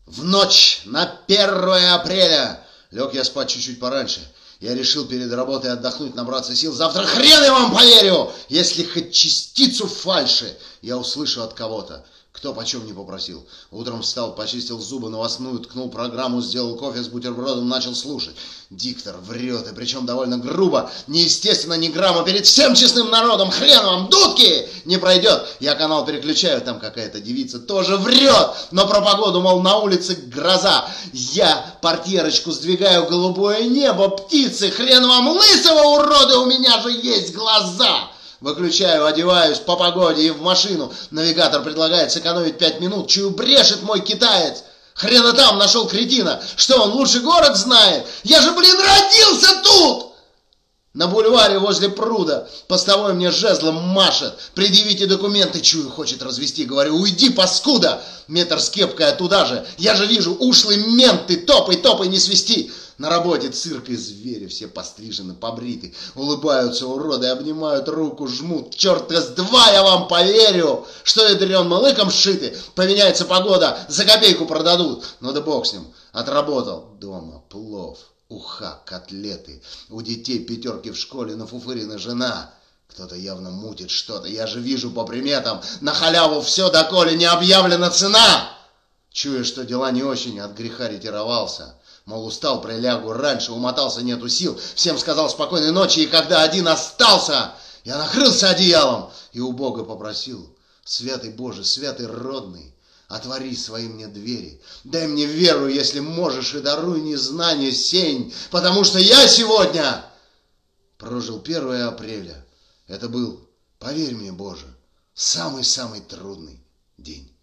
В ночь на 1 апреля лег я спать чуть-чуть пораньше. Я решил перед работой отдохнуть, набраться сил. Завтра хрен я вам поверю, если хоть частицу фальши я услышу от кого-то. Кто почем не попросил. Утром встал, почистил зубы, новостную, ткнул программу, сделал кофе с бутербродом, начал слушать. Диктор врет, и причем довольно грубо, неестественно, ни грамма, перед всем честным народом. Хрен вам, дудки! Не пройдет. Я канал переключаю, там какая-то девица тоже врет. Но про погоду, мол, на улице гроза. Я портьерочку сдвигаю, голубое небо, птицы. Хрен вам лысого, уроды, у меня же есть глаза. Выключаю, одеваюсь по погоде и в машину. Навигатор предлагает сэкономить 5 минут. Чую, брешет мой китаец. Хрена там нашел кретина. Что, он лучше город знает? Я же, родился тут! На бульваре возле пруда постовой мне жезлом машет. Предъявите документы. Чую, хочет развести. Говорю, уйди, паскуда. Метр с кепкой оттуда же. Я же вижу, ушлый мент ты. Топай, топай, не свисти. На работе цирк и звери, все пострижены, побриты. Улыбаются уроды, обнимают руку, жмут. Черт с два, я вам поверю, что ядрен малыком сшиты. Поменяется погода, за копейку продадут. Ну да бог с ним, отработал. Дома плов, уха, котлеты. У детей 5 в школе, нафуфырена жена. Кто-то явно мутит что-то, я же вижу по приметам. На халяву все, доколе не объявлена цена. Чую, что дела не очень, от греха ретировался. Мол, устал, прилягу раньше, умотался, нету сил. Всем сказал спокойной ночи, и когда один остался, я накрылся одеялом и у Бога попросил: святый Боже, святый родный, отвори свои мне двери. Дай мне веру, если можешь, и даруй незнание сень, потому что я сегодня прожил 1 апреля. Это был, поверь мне, Боже, самый-самый трудный день.